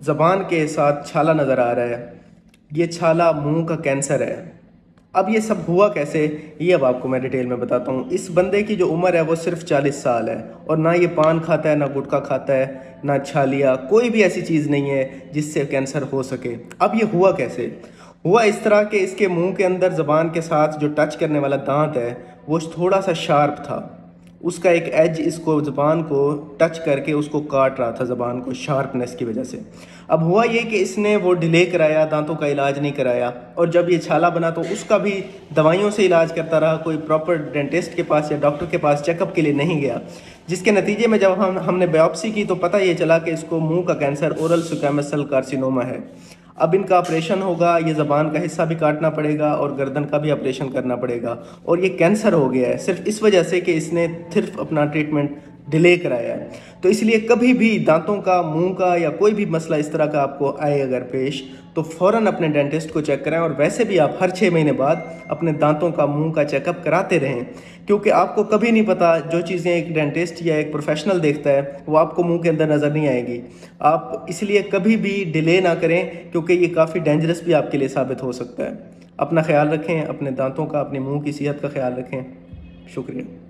ज़बान के साथ छाला नज़र आ रहा है। ये छाला मुंह का कैंसर है। अब ये सब हुआ कैसे, ये अब आपको मैं डिटेल में बताता हूँ। इस बंदे की जो उम्र है वो सिर्फ 40 साल है और ना ये पान खाता है, ना गुटखा खाता है, ना छालिया, कोई भी ऐसी चीज़ नहीं है जिससे कैंसर हो सके। अब ये हुआ कैसे? हुआ इस तरह के इसके मुंह के अंदर ज़बान के साथ जो टच करने वाला दांत है वो थोड़ा सा शार्प था। उसका एक एज इसको ज़बान को टच करके उसको काट रहा था, ज़बान को शार्पनेस की वजह से। अब हुआ ये कि इसने वो डिले कराया, दांतों का इलाज नहीं कराया, और जब ये छाला बना तो उसका भी दवाइयों से इलाज करता रहा, कोई प्रॉपर डेंटिस्ट के पास या डॉक्टर के पास चेकअप के लिए नहीं गया। जिसके नतीजे में जब हमने बायोप्सी की तो पता ये चला कि इसको मुंह का cancer oral squamous cell carcinoma है। अब इनका ऑपरेशन होगा, ये ज़बान का हिस्सा भी काटना पड़ेगा और गर्दन का भी ऑपरेशन करना पड़ेगा, और ये कैंसर हो गया है सिर्फ इस वजह से कि इसने सिर्फ अपना ट्रीटमेंट डिले कराया है। तो इसलिए कभी भी दांतों का, मुंह का या कोई भी मसला इस तरह का आपको आए अगर पेश, तो फ़ौरन अपने डेंटिस्ट को चेक कराएं। और वैसे भी आप हर 6 महीने बाद अपने दांतों का, मुंह का चेकअप कराते रहें, क्योंकि आपको कभी नहीं पता जो चीज़ें एक डेंटिस्ट या एक प्रोफेशनल देखता है वो आपको मुंह के अंदर नज़र नहीं आएगी। आप इसलिए कभी भी डिले ना करें, क्योंकि ये काफ़ी डेंजरस भी आपके लिए साबित हो सकता है। अपना ख्याल रखें, अपने दांतों का, अपने मुंह की सेहत का ख्याल रखें। शुक्रिया।